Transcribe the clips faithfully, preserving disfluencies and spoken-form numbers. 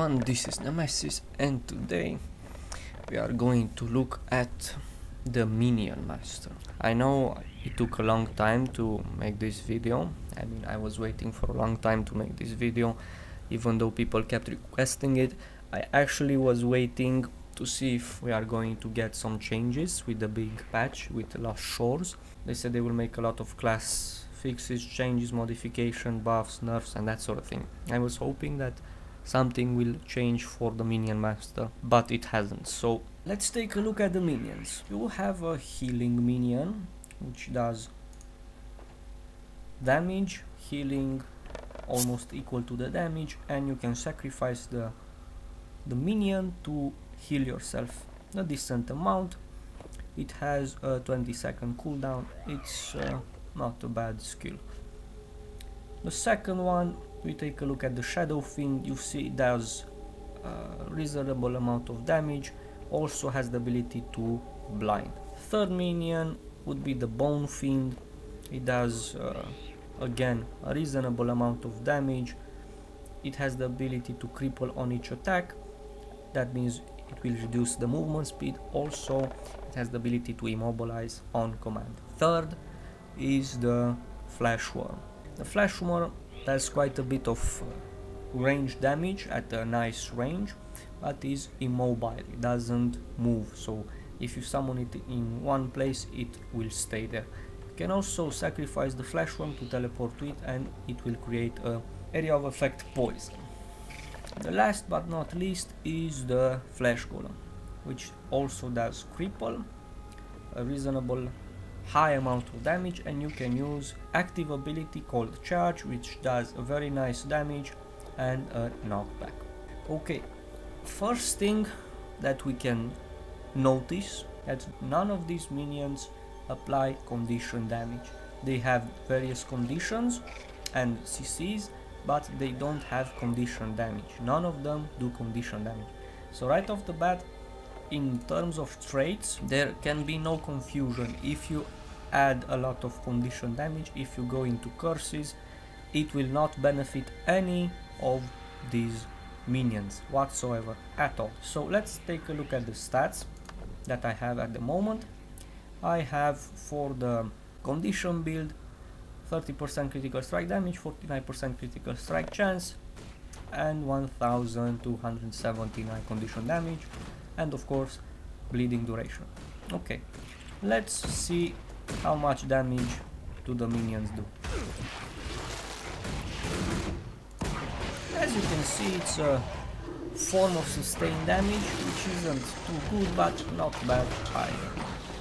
everyone, this is Nemesis, and today we are going to look at the Minion Master. I know it took a long time to make this video. I mean, I was waiting for a long time to make this video, even though people kept requesting it. I actually was waiting to see if we are going to get some changes with the big patch with Lost Shores. They said they will make a lot of class fixes, changes, modification, buffs, nerfs, and that sort of thing. I was hoping that something will change for the Minion Master, but it hasn't. So let's take a look at the minions. You have a healing minion, which does damage, healing almost equal to the damage, and you can sacrifice the the minion to heal yourself a decent amount. It has a twenty second cooldown. It's uh, not a bad skill. The second one, we take a look at the Shadow Fiend. You see it does a reasonable amount of damage, also has the ability to blind. Third minion would be the Bone Fiend. It does uh, again a reasonable amount of damage. It has the ability to cripple on each attack. That means it will reduce the movement speed. Also, it has the ability to immobilize on command. Third is the Flash Worm. The Flash Worm does quite a bit of uh, range damage at a nice range, but is immobile. It doesn't move, so if you summon it in one place, it will stay there. You can also sacrifice the Flash Worm to teleport to it, and it will create a area of effect poison. The last but not least is the Flesh Golem, which also does cripple, a reasonable high amount of damage, and you can use active ability called Charge, which does a very nice damage and a knockback. Okay, first thing that we can notice that none of these minions apply condition damage. They have various conditions and C Cs, but they don't have condition damage. None of them do condition damage. So right off the bat, in terms of traits, there can be no confusion. If you add a lot of condition damage, if you go into curses, it will not benefit any of these minions whatsoever at all. So let's take a look at the stats that I have at the moment. I have for the condition build thirty percent critical strike damage, forty-nine percent critical strike chance, and one thousand two hundred seventy-nine condition damage, and of course bleeding duration. Okay, let's see how much damage do the minions do. As you can see, it's a form of sustained damage, which isn't too good, but not bad either.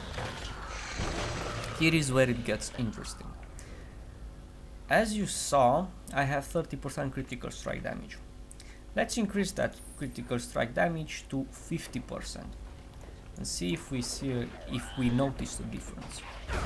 Here is where it gets interesting. As you saw, I have thirty percent critical strike damage. Let's increase that critical strike damage to fifty percent and see if we see if we notice the difference.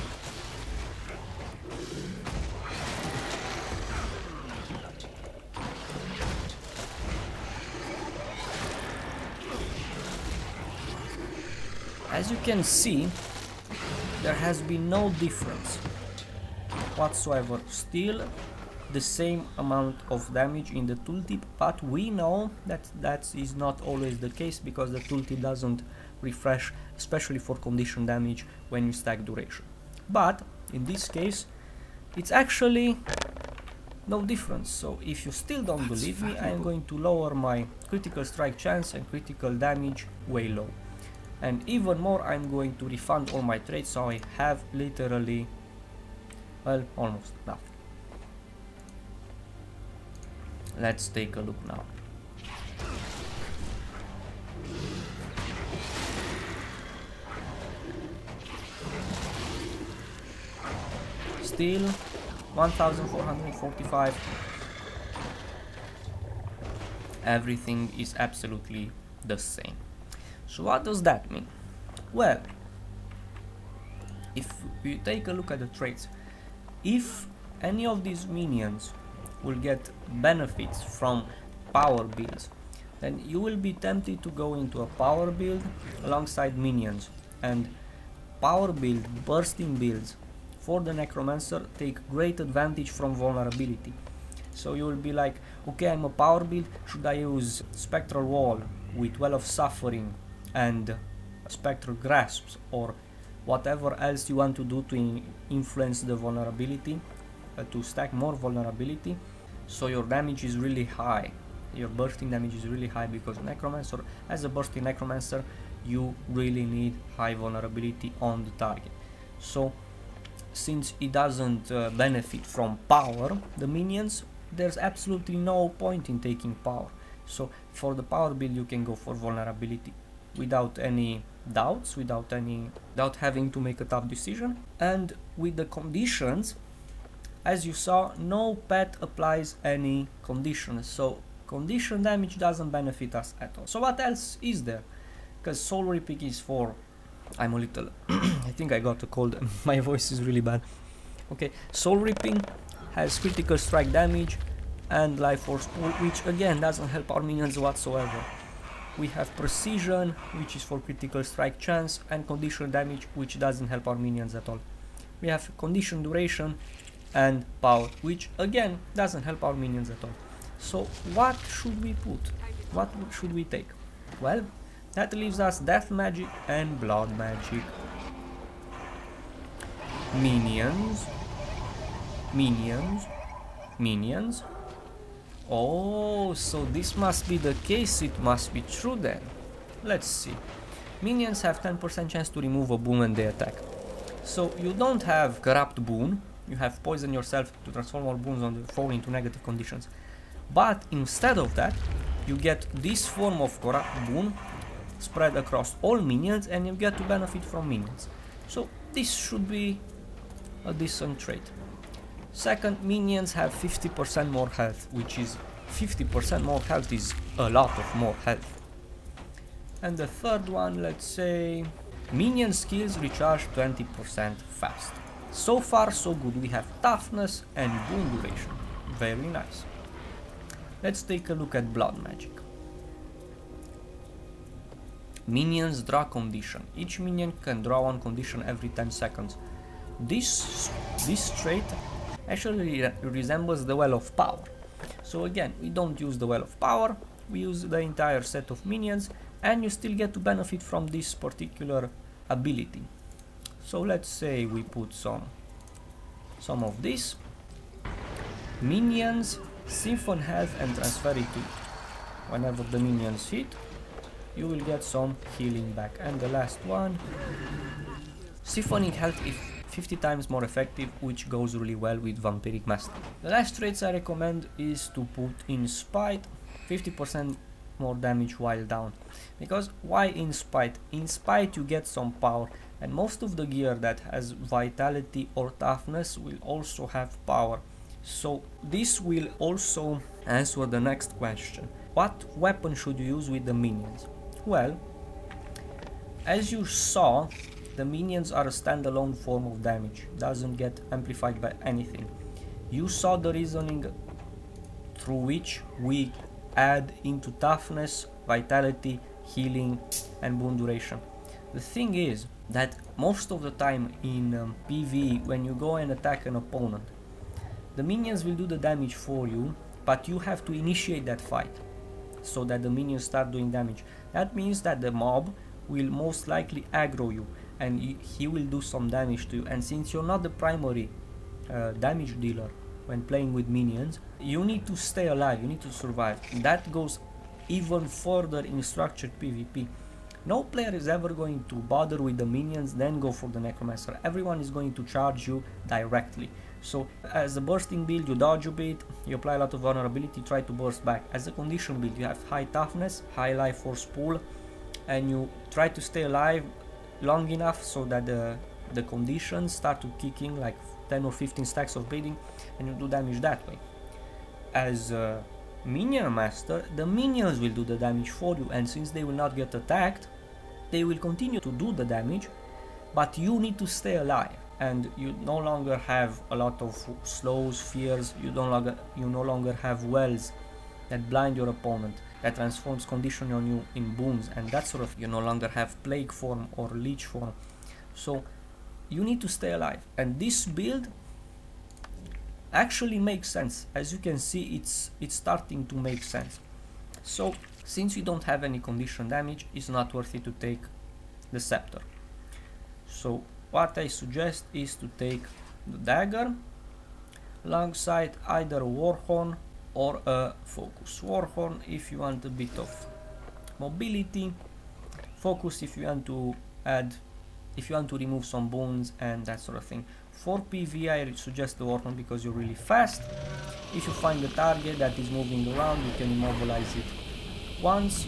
As you can see, there has been no difference whatsoever. Still the same amount of damage in the tooltip, but we know that that is not always the case, because the tooltip doesn't refresh, especially for condition damage when you stack duration. But in this case, it's actually no difference. So if you still don't believe me, I am going to lower my critical strike chance and critical damage way low, and even more, I'm going to refund all my trades, so I have literally, well, almost nothing. Let's take a look now. Still one thousand four hundred forty-five. Everything is absolutely the same. So what does that mean? Well, if you take a look at the traits, if any of these minions will get benefits from power builds, then you will be tempted to go into a power build alongside minions, and power build, bursting builds for the Necromancer take great advantage from vulnerability. So you will be like, okay, I'm a power build, should I use Spectral Wall with Well of Suffering and Spectral Grasps, or whatever else you want to do to in influence the vulnerability, uh, to stack more vulnerability, so your damage is really high, your bursting damage is really high, because Necromancer, as a bursting Necromancer, you really need high vulnerability on the target. So since it doesn't uh, benefit from power, the minions, there's absolutely no point in taking power. So for the power build you can go for vulnerability without any doubts, without any without having to make a tough decision. And with the conditions, as you saw, no pet applies any conditions, so condition damage doesn't benefit us at all. So what else is there? Because Soul Ripping is for, I'm a little I think I got a cold, my voice is really bad. Okay, Soul Ripping has critical strike damage and life force pool, which again doesn't help our minions whatsoever. We have precision, which is for critical strike chance, and condition damage, which doesn't help our minions at all. We have condition duration and power, which again doesn't help our minions at all. So what should we put? What should we take? Well, that leaves us Death Magic and Blood Magic. Minions, minions, minions. Oh, so this must be the case, it must be true then. Let's see. Minions have ten percent chance to remove a boon when they attack. So you don't have Corrupt Boon, you have Poison yourself to transform all boons on the foe into negative conditions. But instead of that, you get this form of Corrupt Boon spread across all minions, and you get to benefit from minions. So this should be a decent trait. Second, minions have fifty percent more health, which is fifty percent more health is a lot of more health. And the third one, let's say, minion skills recharge twenty percent fast. So far so good, we have toughness and boon duration. Very nice. Let's take a look at Blood Magic. Minions draw condition. Each minion can draw one condition every ten seconds. This, this trait actually re resembles the Well of Power. So again, we don't use the Well of Power, we use the entire set of minions, and you still get to benefit from this particular ability. So let's say we put some, some of this. Minions, Siphon Health and transfer it to it. Whenever the minions hit, you will get some healing back. And the last one, Siphoning Health is fifty times more effective, which goes really well with Vampiric Master. The last traits I recommend is to put Inspite, fifty percent more damage while down. Because why Inspite? Inspite you get some power, and most of the gear that has Vitality or Toughness will also have power. So this will also answer the next question. What weapon should you use with the minions? Well, as you saw, the minions are a standalone form of damage, doesn't get amplified by anything. You saw the reasoning through which we add into toughness, vitality, healing and boon duration. The thing is that most of the time in um, PvE, when you go and attack an opponent, the minions will do the damage for you, but you have to initiate that fight so that the minions start doing damage. That means that the mob will most likely aggro you, and he will do some damage to you, and since you're not the primary uh, damage dealer when playing with minions, you need to stay alive, you need to survive. That goes even further in structured PvP. No player is ever going to bother with the minions then go for the Necromancer. Everyone is going to charge you directly. So as a bursting build, you dodge a bit, you apply a lot of vulnerability, try to burst back. As a condition build, you have high toughness, high life force pool, and you try to stay alive long enough so that the, the conditions start to kick in, like ten or fifteen stacks of bleeding, and you do damage that way. As a minion master, the minions will do the damage for you, and since they will not get attacked, they will continue to do the damage, but you need to stay alive, and you no longer have a lot of slows, fears, you, don't longer, you no longer have wells that blind your opponent, that transforms condition on you in boons, and that sort of, you no longer have plague form or leech form. So you need to stay alive, and this build actually makes sense. As you can see, it's it's starting to make sense. So since you don't have any condition damage, it's not worth it to take the scepter. So what I suggest is to take the dagger alongside either a warhorn or a focus. Warhorn if you want a bit of mobility, focus if you want to add, if you want to remove some bones and that sort of thing. For PvE I suggest the warhorn because you're really fast. If you find a target that is moving around, you can immobilize it once.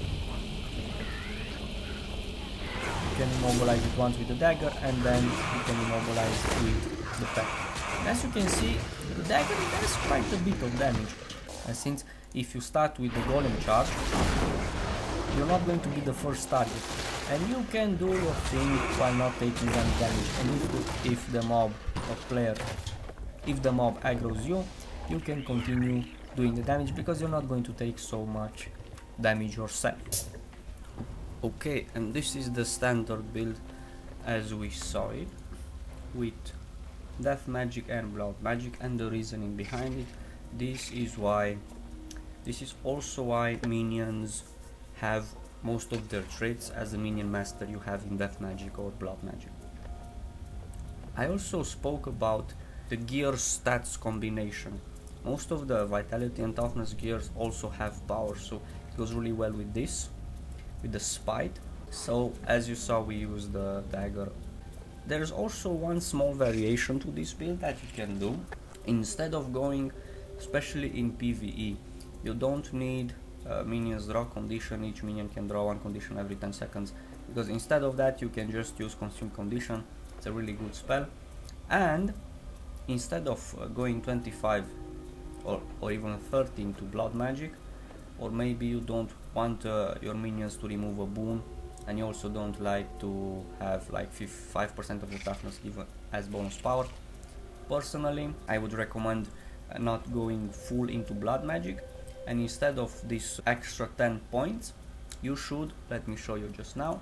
You can immobilize it once with the dagger, and then you can immobilize it with the pet. As you can see, the dagger does quite a bit of damage, and since if you start with the golem charge, you're not going to be the first target, and you can do your thing while not taking any damage. And if the, if the mob or player, if the mob aggroes you, you can continue doing the damage because you're not going to take so much damage yourself. Okay, and this is the standard build as we saw it, with death magic and blood magic, and the reasoning behind it. This is why, this is also why minions have most of their traits as a minion master you have in death magic or blood magic. I also spoke about the gear stats combination. Most of the vitality and toughness gears also have power, so it goes really well with this, with the spite. So as you saw, we use the dagger. There's also one small variation to this build that you can do. Instead of going, especially in PvE, you don't need uh, minions draw condition. Each minion can draw one condition every ten seconds, because instead of that you can just use consume condition. It's a really good spell. And instead of uh, going twenty-five or, or even thirty into blood magic, or maybe you don't want uh, your minions to remove a boon, and you also don't like to have like five percent of the toughness given as bonus power. Personally, I would recommend uh, not going full into blood magic, and instead of this extra ten points, you should, let me show you just now.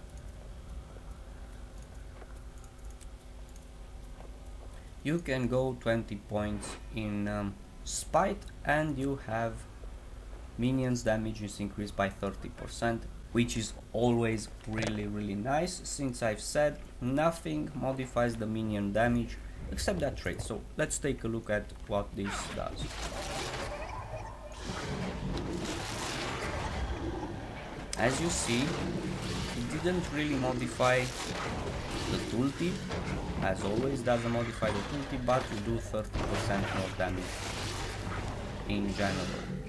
You can go twenty points in um, spite, and you have minions damage is increased by thirty percent, which is always really really nice, since I've said nothing modifies the minion damage except that trait. So let's take a look at what this does. As you see, it didn't really modify the tooltip. As always, doesn't modify the tooltip, but you do thirty percent more damage in general.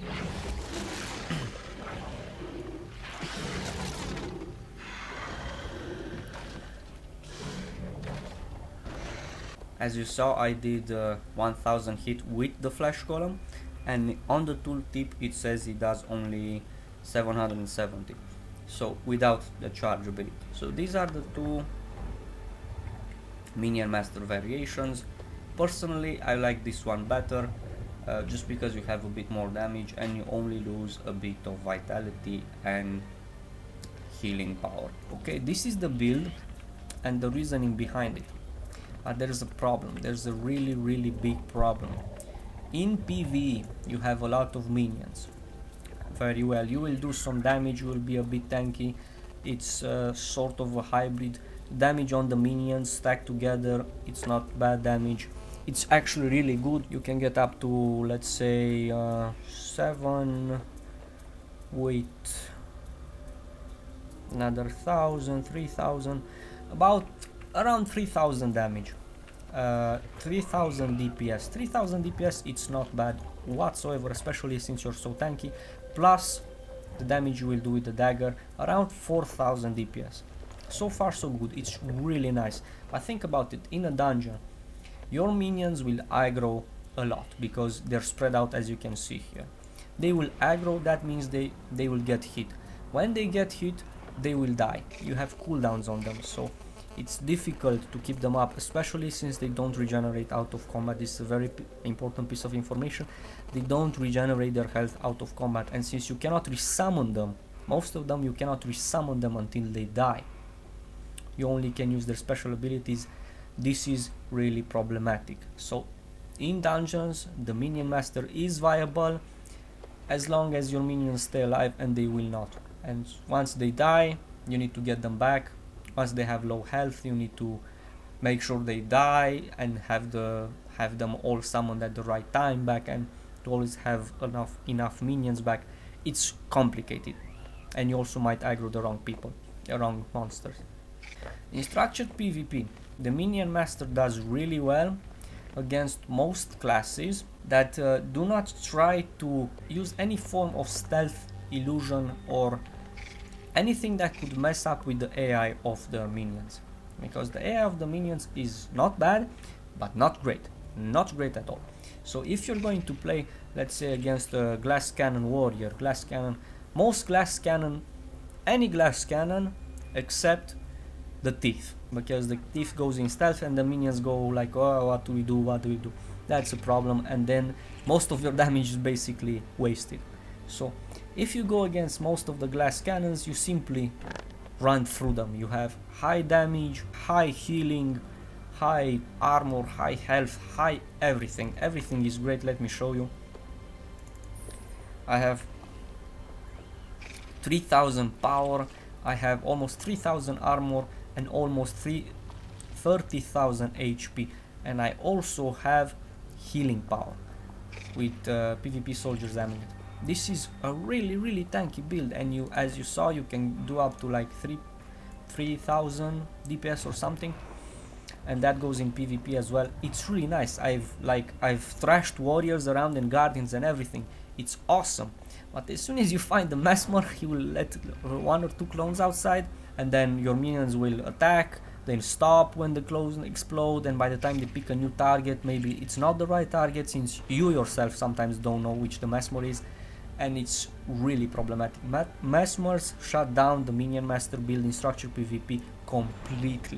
As you saw, I did uh, one thousand hit with the flash column, and on the tooltip it says it does only seven hundred seventy, so without the charge ability. So these are the two minion master variations. Personally, I like this one better, uh, just because you have a bit more damage and you only lose a bit of vitality and healing power. Okay, this is the build and the reasoning behind it. But there's a problem, there's a really really big problem. In PvE you have a lot of minions. Very well, you will do some damage, you will be a bit tanky. It's uh, sort of a hybrid. Damage on the minions stacked together, it's not bad damage. It's actually really good. You can get up to, let's say, uh, seven, wait, another thousand, three thousand, about around three thousand damage, uh, three thousand D P S. three thousand D P S, it's not bad whatsoever, especially since you're so tanky, plus the damage you will do with the dagger, around four thousand D P S. So far so good, it's really nice. But think about it, in a dungeon, your minions will aggro a lot, because they're spread out as you can see here. They will aggro, that means they, they will get hit. When they get hit, they will die. You have cooldowns on them, so it's difficult to keep them up, especially since they don't regenerate out of combat. This is a very important piece of information. They don't regenerate their health out of combat, and since you cannot resummon them, most of them you cannot resummon them until they die. You only can use their special abilities. This is really problematic. So in dungeons the minion master is viable as long as your minions stay alive, and they will not. And once they die, you need to get them back. Once they have low health, you need to make sure they die and have the have them all summoned at the right time back, and to always have enough enough minions back. It's complicated, and you also might aggro the wrong people, the wrong monsters. In structured PvP, the minion master does really well against most classes that uh, do not try to use any form of stealth, illusion, or anything that could mess up with the A I of the minions. Because the A I of the minions is not bad, but not great. Not great at all. So if you're going to play, let's say, against a glass cannon warrior, glass cannon, most glass cannon, any glass cannon except the thief, because the thief goes in stealth and the minions go like, oh, what do we do, what do we do? That's a problem, and then most of your damage is basically wasted. So if you go against most of the glass cannons, you simply run through them. You have high damage, high healing, high armor, high health, high everything. Everything is great. Let me show you. I have three thousand power, I have almost three thousand armor, and almost thirty thousand H P, and I also have healing power with uh, PvP Soldier's Amulet. This is a really really tanky build, and you, as you saw, you can do up to like three thousand D P S or something, and that goes in PvP as well. It's really nice. I've like I've thrashed warriors around and guardians and everything. It's awesome. But as soon as you find the Mesmer, he will let one or two clones outside, and then your minions will attack, then stop when the clones explode, and by the time they pick a new target, maybe it's not the right target, since you yourself sometimes don't know which the Mesmer is, and it's really problematic. Mesmers shut down the minion master build in structured PvP completely.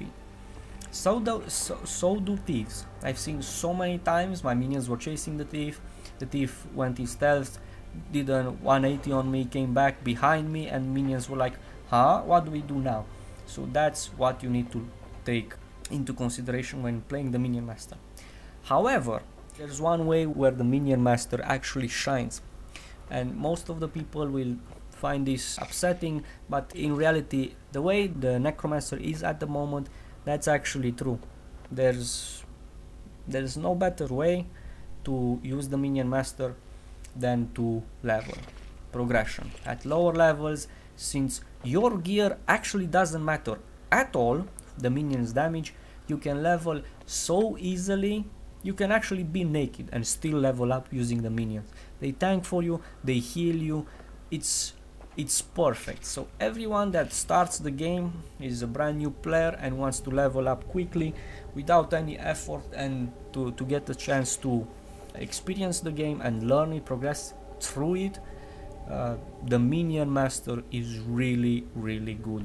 So do, so, so do thieves. I've seen so many times my minions were chasing the thief, the thief went in stealth, did a one eighty on me, came back behind me, and minions were like, huh, what do we do now? So that's what you need to take into consideration when playing the minion master. However, there's one way where the minion master actually shines, and most of the people will find this upsetting, but in reality the way the necromancer is at the moment, that's actually true. There's there's no better way to use the minion master than to level progression at lower levels, since your gear actually doesn't matter at all. The minions damage, you can level so easily. You can actually be naked and still level up using the minions. They tank for you, they heal you. It's it's perfect. So everyone that starts the game is a brand new player and wants to level up quickly without any effort, and to, to get the chance to experience the game and learn it, progress through it, uh, the minion master is really really good.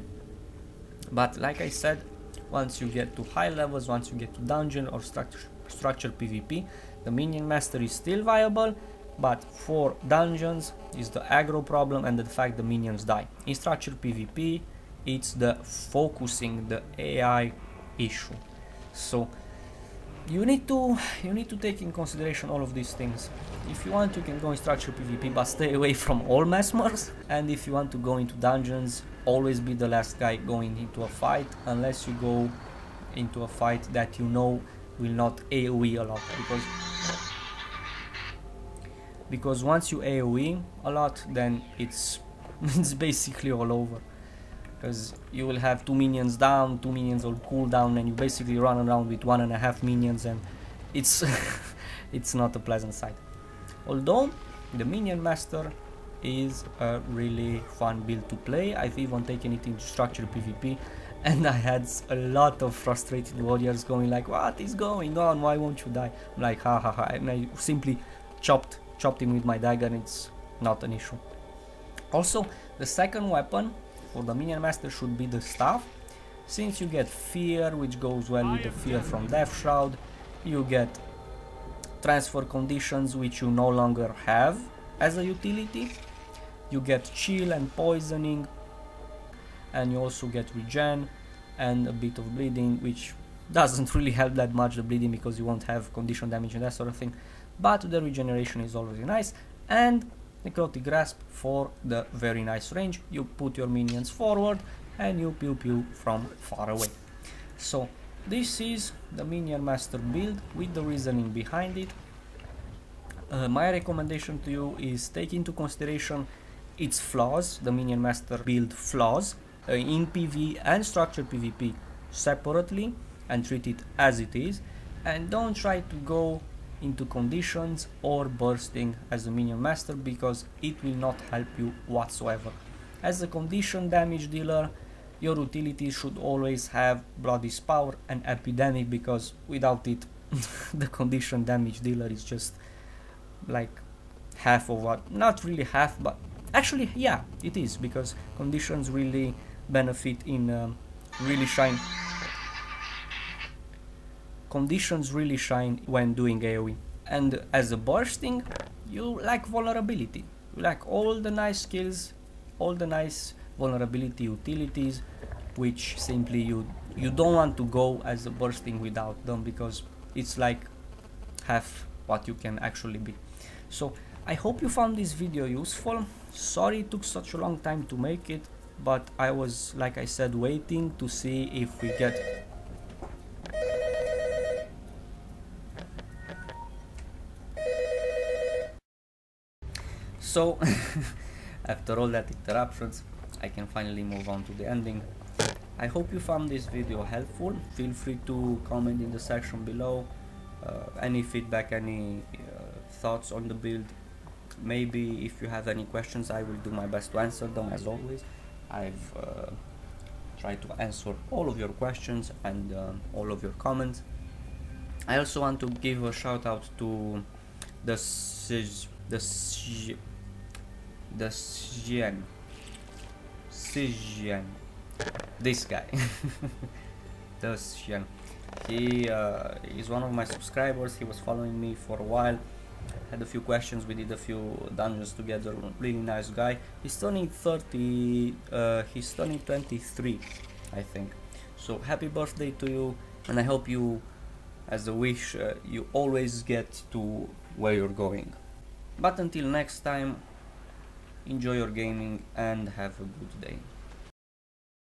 But like I said, once you get to high levels, once you get to dungeon or structure, structured PvP, the minion master is still viable, but for dungeons is the aggro problem and the fact the minions die. In structured PvP, it's the focusing, the A I issue. So you need to you need to take in consideration all of these things. If you want, you can go in structured PvP, but stay away from all Mesmers. And if you want to go into dungeons, always be the last guy going into a fight, unless you go into a fight that you know will not AoE a lot, because because once you AoE a lot, then it's it's basically all over. Because you will have two minions down, two minions on cooldown, and you basically run around with one and a half minions, and it's it's not a pleasant sight. Although the minion master is a really fun build to play. I've even taken it into structured PvP, and I had a lot of frustrated warriors going like, what is going on, why won't you die? I'm like, ha ha ha, and I simply chopped chopped him with my dagger, and it's not an issue. Also, the second weapon for the minion master should be the staff, since you get fear, which goes well with the fear from Death Shroud. You get transfer conditions, which you no longer have as a utility. You get chill and poisoning, and you also get regen and a bit of bleeding, which doesn't really help that much the bleeding because you won't have condition damage and that sort of thing, but the regeneration is already nice. And Necrotic Grasp for the very nice range. You put your minions forward and you pew pew from far away. So this is the Minion Master build with the reasoning behind it. Uh, my recommendation to you is take into consideration its flaws, the Minion Master build flaws, uh, in PvE and structured PvP separately, and treat it as it is, and don't try to go into conditions or bursting as a Minion Master, because it will not help you whatsoever. As a condition damage dealer, your utility should always have Bloody Power and Epidemic, because without it the condition damage dealer is just like half of what, not really half, but actually yeah it is, because conditions really benefit in um, really shine conditions really shine when doing AoE. And as a bursting, you lack vulnerability, you lack all the nice skills, all the nice vulnerability utilities, which simply you you don't want to go as a bursting without them, because it's like half what you can actually be. So I hope you found this video useful. Sorry it took such a long time to make it, but I was, like I said, waiting to see if we get so after all that interruptions, I can finally move on to the ending. I hope you found this video helpful. Feel free to comment in the section below uh, any feedback, any uh, thoughts on the build. Maybe if you have any questions, I will do my best to answer them. As always, I've uh, tried to answer all of your questions and uh, all of your comments. I also want to give a shout out to the Sij, the Sij, the Sijian, Sijian, this guy, the Sijian. He uh, is one of my subscribers. He was following me for a while, had a few questions, we did a few dungeons together. Really nice guy. He's turning thirty, uh, he's turning twenty-three, I think. So happy birthday to you, and I hope you, as a wish, uh, you always get to where you're going. But until next time, enjoy your gaming and have a good day.